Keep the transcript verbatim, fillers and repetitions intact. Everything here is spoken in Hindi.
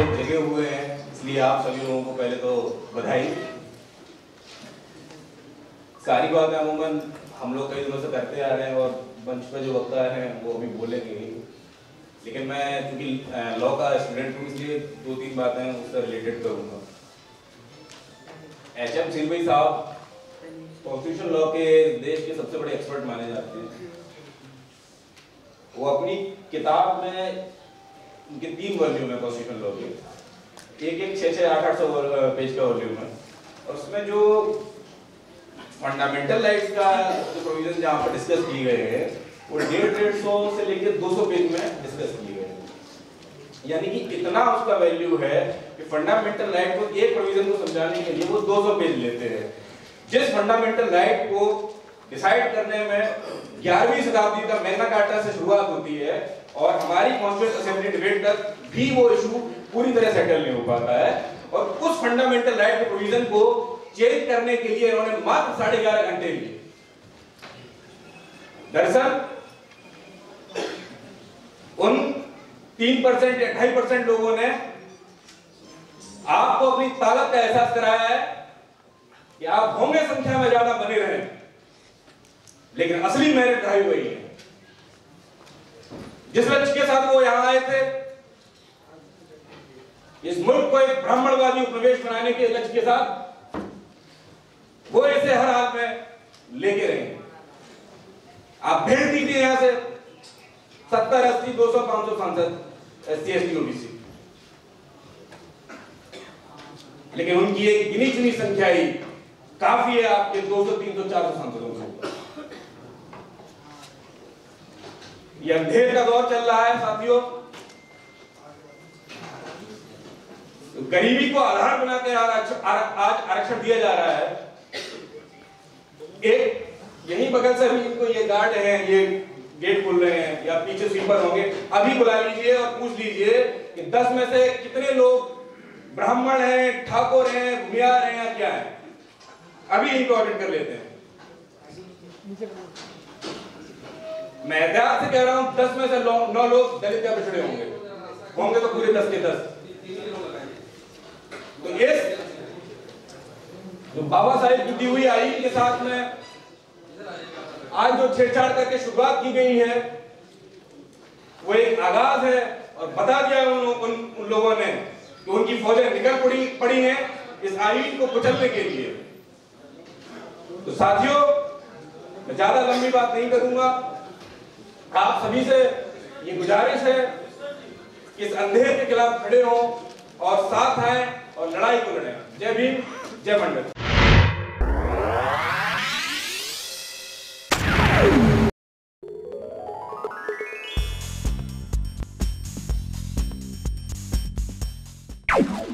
लोग जगे हुए हैं, इसलिए आप सभी लोगों को पहले तो बधाई। सारी बातें अमूमन हम लोग कई दिनों से करते आ रहे हैं और मंच पर जो वक्ता हैं वो अभी बोलेंगे ही, लेकिन मैं क्योंकि लॉ का स्टूडेंट हूँ इसलिए दो तीन बातें उससे रिलेटेड करूँगा। एच एम सिंह भाई साहब कॉन्स्टिट्यूशन लॉ के देश के सबसे बड़े एक्सपर्ट माने जाते हैं। वो अपनी किताब में, उनके तीन वॉल्यूम है कॉन्स्टिट्यूशन लॉ के, एक एक छः छः आठ आठ सौ पेज का वॉल्यूम है, और उसमें जो फंडामेंटल राइट्स का जो प्रोविजन जहाँ पर डिस्कस किए गए हैं वो डेढ़ डेढ़ सौ से लेकर दो सौ पेज में डिस्कस किए गए हैं। यानी कि इतना उसका वैल्यू है कि फंडामेंटल राइट को एक प्रोविजन को समझाने के लिए वो दो सौ पेज लेते हैं। जिस फंडामेंटल राइट को डिसाइड करने में ग्यारहवीं शताब्दी का मैग्ना कार्टा से शुरुआत होती है और हमारी कॉन्स्टिट्यूएंट असेंबली डिबेट तक भी वो इशू पूरी तरह सेटल नहीं हो पाता है, और उस फंडामेंटल राइट के प्रोविजन को चेंज करने के लिए उन्होंने मात्र साढ़े ग्यारह घंटे लिए। दरअसल उन तीन परसेंट या ढाई परसेंट लोगों ने आपको अपनी ताकत का एहसास कराया है कि आप होंगे संख्या में ज्यादा बने रहे, लेकिन असली मेरिट ड्राइव वही है। जिस लक्ष्य के साथ वो यहां आए थे, इस मुल्क को एक ब्राह्मणवादी उपनिवेश बनाने के लक्ष्य के साथ, वो ऐसे हर हाल में लेके रहेंगे। आप भेज दीजिए यहां से सत्तर अस्सी दो सौ पांच सौ सांसद S C S T OBC, लेकिन उनकी एक गिनी चुनी संख्या ही काफी है आपके दो सौ तीन सौ चार सौ सांसदों के ऊपर। ये अंधेर का दौर चल रहा है साथियों। गरीबी को आधार बना के आज आरक्षण दिया जा रहा है। एक यहीं बगल से भी इनको ये गार्ड हैं, ये गेट खोल रहे हैं या पीछे स्वीपर होंगे, अभी बुला लीजिए और पूछ लीजिए कि दस में से कितने लोग ब्राह्मण हैं, ठाकुर हैं, भूमियार हैं या क्या है। अभी इनको ऑडिट कर लेते हैं। मैं एहतियात से कह रहा हूं दस में से नौ लोग दलित या पिछड़े होंगे होंगे तो पूरे दस के दस। तो इस जो बाबा साहेब की दी हुई आईन के साथ में आज जो छेड़छाड़ करके शुरुआत की गई है वो एक आगाज है, और बता दिया उन, उन, उन लोगों ने कि उनकी फौजें निकल पड़ी पड़ी हैं इस आईन को कुचलने के लिए। तो साथियों, मैं ज्यादा लंबी बात नहीं करूंगा। आप सभी से ये गुजारिश है कि इस अंधेर के खिलाफ खड़े हों और साथ आए और लड़ाई को लड़ें। जय भीम, जय मंडल। You